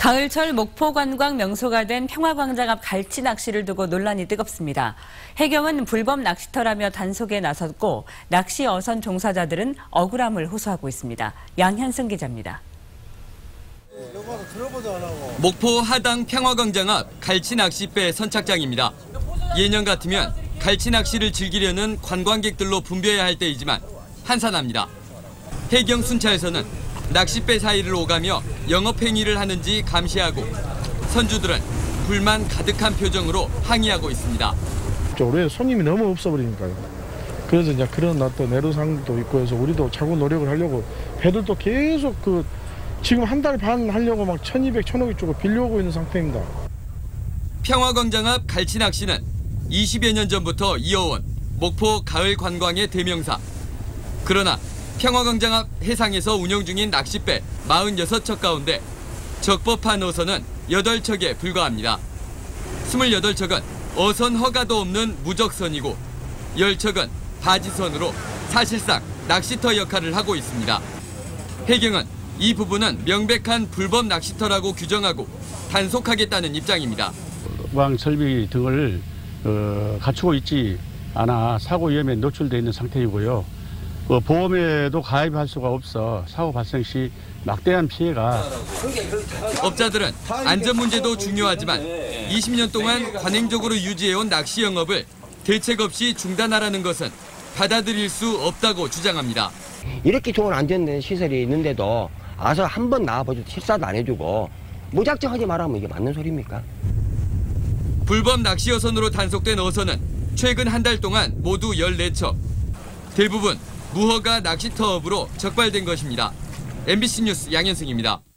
가을철 목포 관광 명소가 된 평화광장 앞 갈치 낚시를 두고 논란이 뜨겁습니다. 해경은 불법 낚시터라며 단속에 나섰고 낚시 어선 종사자들은 억울함을 호소하고 있습니다. 양현승 기자입니다. 목포 하당 평화광장 앞 갈치 낚시배 선착장입니다. 예년 같으면 갈치 낚시를 즐기려는 관광객들로 붐벼야 할 때이지만 한산합니다. 해경 순찰에서는 낚싯배 사이를 오가며 영업행위를 하는지 감시하고 선주들은 불만 가득한 표정으로 항의하고 있습니다. 올해 손님이 너무 없어버리니까요. 그래서 이제 그런 어떤 애로사항도 있고 해서 우리도 자꾸 노력을 하려고 배들도 계속 지금 한 달 반 하려고 막 1,200, 1,500 주고 빌려오고 있는 상태입니다. 평화광장 앞 갈치 낚시는 20여 년 전부터 이어온 목포 가을 관광의 대명사. 그러나 평화광장 앞 해상에서 운영 중인 낚싯배 46척 가운데 적법한 어선은 8척에 불과합니다. 28척은 어선 허가도 없는 무적선이고 10척은 바지선으로 사실상 낚시터 역할을 하고 있습니다. 해경은 이 부분은 명백한 불법 낚시터라고 규정하고 단속하겠다는 입장입니다. 왕 설비 등을 갖추고 있지 않아 사고 위험에 노출돼 있는 상태이고요. 보험에도 가입할 수가 없어 사고 발생 시 막대한 피해가. 업자들은 안전 문제도 중요하지만 20년 동안 관행적으로 유지해온 낚시 영업을 대책 없이 중단하라는 것은 받아들일 수 없다고 주장합니다. 이렇게 좋은 안전된 시설이 있는데도 와서 한 번 나와보죠. 실사도 안 해주고 무작정 하지 말라면 이게 맞는 소리입니까? 불법 낚시 어선으로 단속된 어선은 최근 한 달 동안 모두 14척. 대부분 무허가 낚시터업으로 적발된 것입니다. MBC 뉴스 양현승입니다.